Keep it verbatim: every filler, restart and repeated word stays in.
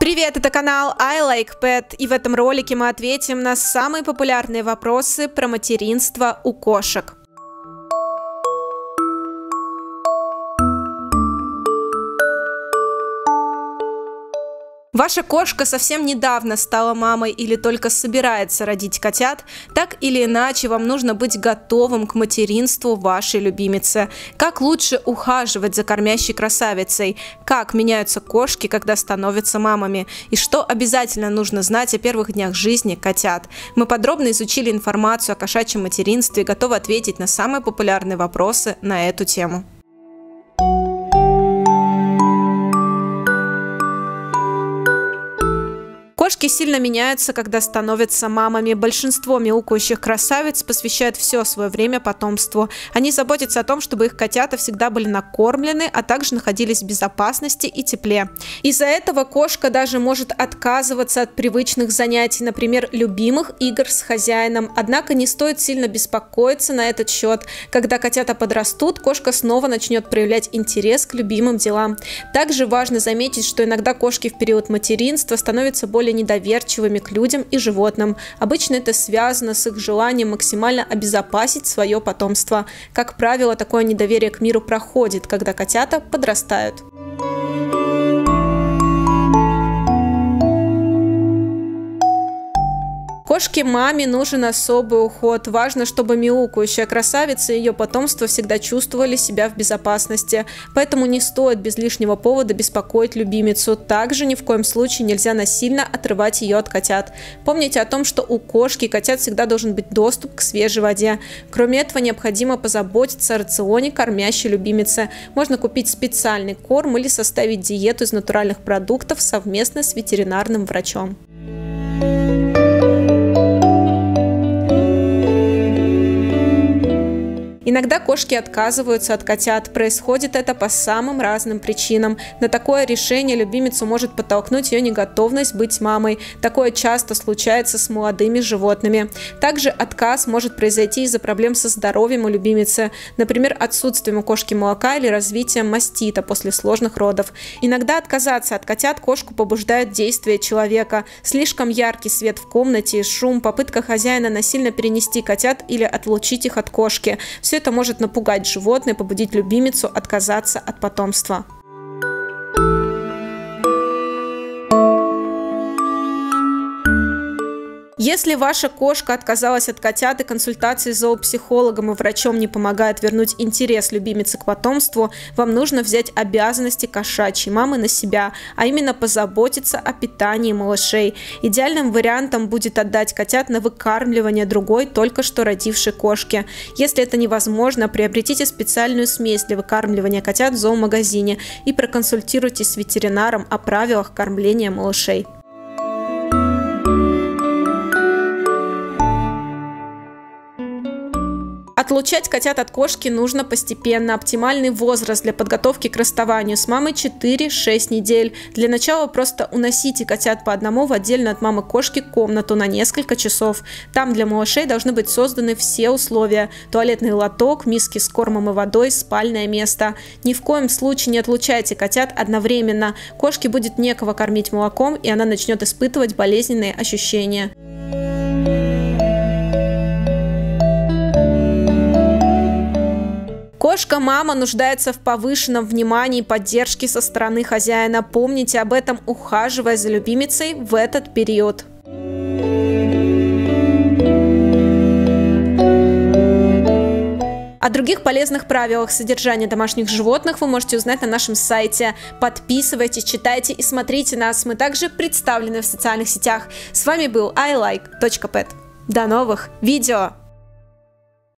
Привет, это канал I Like Pet, и в этом ролике мы ответим на самые популярные вопросы про материнство у кошек. Ваша кошка совсем недавно стала мамой или только собирается родить котят, так или иначе вам нужно быть готовым к материнству вашей любимицы. Как лучше ухаживать за кормящей красавицей, как меняются кошки, когда становятся мамами, и что обязательно нужно знать о первых днях жизни котят. Мы подробно изучили информацию о кошачьем материнстве и готовы ответить на самые популярные вопросы на эту тему. Кошки сильно меняются, когда становятся мамами. Большинство мяукающих красавиц посвящают все свое время потомству. Они заботятся о том, чтобы их котята всегда были накормлены, а также находились в безопасности и тепле. Из-за этого кошка даже может отказываться от привычных занятий, например, любимых игр с хозяином. Однако не стоит сильно беспокоиться на этот счет. Когда котята подрастут, кошка снова начнет проявлять интерес к любимым делам. Также важно заметить, что иногда кошки в период материнства становятся более недоверчивыми к людям и животным. Обычно это связано с их желанием максимально обезопасить свое потомство. Как правило, такое недоверие к миру проходит, когда котята подрастают. Кошке-маме нужен особый уход. Важно, чтобы мяукающая красавица и ее потомство всегда чувствовали себя в безопасности. Поэтому не стоит без лишнего повода беспокоить любимицу. Также ни в коем случае нельзя насильно отрывать ее от котят. Помните о том, что у кошки и котят всегда должен быть доступ к свежей воде. Кроме этого, необходимо позаботиться о рационе кормящей любимицы. Можно купить специальный корм или составить диету из натуральных продуктов совместно с ветеринарным врачом. Иногда кошки отказываются от котят. Происходит это по самым разным причинам. На такое решение любимицу может подтолкнуть ее неготовность быть мамой. Такое часто случается с молодыми животными. Также отказ может произойти из-за проблем со здоровьем у любимицы, например, отсутствием у кошки молока или развитием мастита после сложных родов. Иногда отказаться от котят кошку побуждает действие человека. Слишком яркий свет в комнате, шум, попытка хозяина насильно перенести котят или отлучить их от кошки. Все это может напугать животное, побудить любимицу отказаться от потомства. Если ваша кошка отказалась от котят и консультации с зоопсихологом и врачом не помогает вернуть интерес любимицы к потомству, вам нужно взять обязанности кошачьей мамы на себя, а именно позаботиться о питании малышей. Идеальным вариантом будет отдать котят на выкармливание другой, только что родившей кошке. Если это невозможно, приобретите специальную смесь для выкармливания котят в зоомагазине и проконсультируйтесь с ветеринаром о правилах кормления малышей. Отлучать котят от кошки нужно постепенно. Оптимальный возраст для подготовки к расставанию с мамой четыре-шесть недель. Для начала просто уносите котят по одному в отдельно от мамы кошки комнату на несколько часов. Там для малышей должны быть созданы все условия: туалетный лоток, миски с кормом и водой, спальное место. Ни в коем случае не отлучайте котят одновременно. Кошке будет некого кормить молоком, и она начнет испытывать болезненные ощущения. Кошка-мама нуждается в повышенном внимании и поддержке со стороны хозяина. Помните об этом, ухаживая за любимицей в этот период. О других полезных правилах содержания домашних животных вы можете узнать на нашем сайте. Подписывайтесь, читайте и смотрите нас. Мы также представлены в социальных сетях. С вами был I Like точка Pet. До новых видео!